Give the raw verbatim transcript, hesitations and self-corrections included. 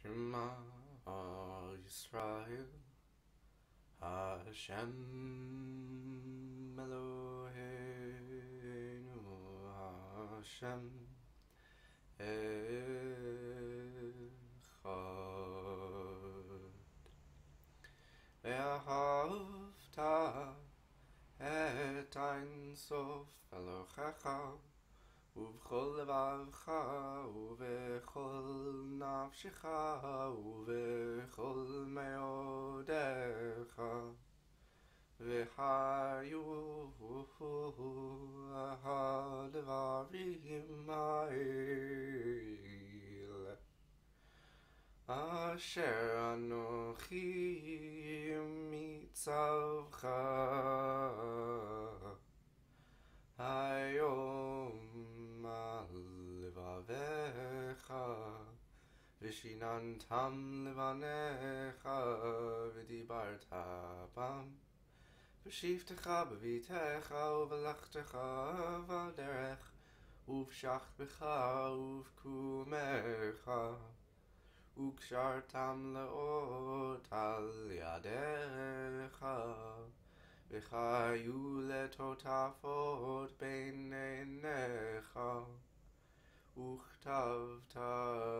Shema Yisrael Hashem Eloheinu Hashem Echad Vahafta et Ein Sof Elohecha ובכל לבבך ובכל נפשך ובכל מאודיך וחיו הדברים האלה אשר אנוכי מצווך היום לבביך ושיננתם לבניך ודיברת בם בשבתך בביתך ובלכתך בדרך ובשכבך ובקומך וקשרתם לאות על ידיך וחיו לטוטפות בין עיניך וכתבת